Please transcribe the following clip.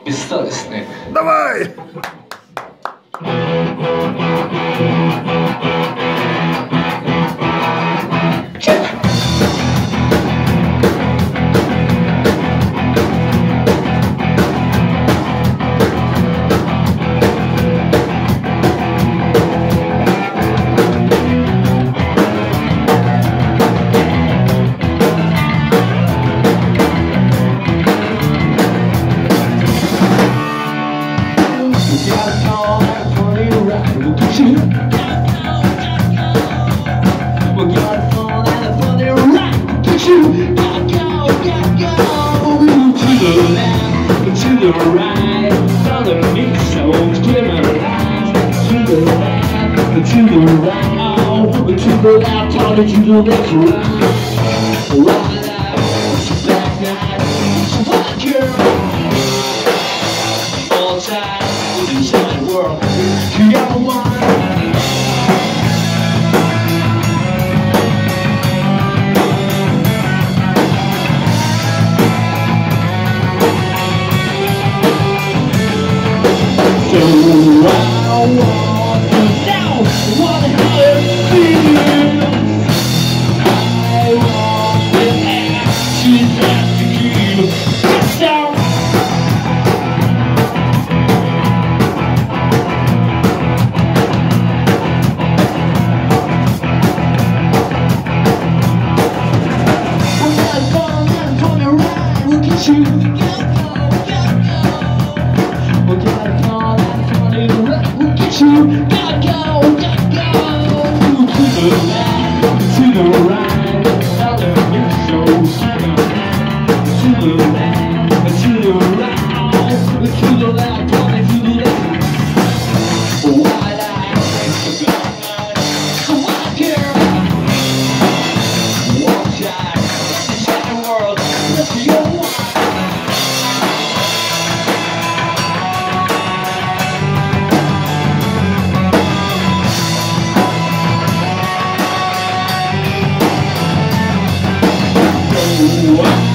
бессовестные. Давай! To the right, to the left, talking to the left, right. Wild out, it's a black night, it's a black girl. All time, inside the world, you got one. So I what the hell it feels. I want the actions that you keep down. We're gonna go and on the ride. Look at you, go. We're gonna go and on the ride. Look at you, go. To the right, other new shows. To the left, to the right, to the left, to the left. Wide eyes, black eyes, come on, girl. One shot, inside the world, that's your one. What?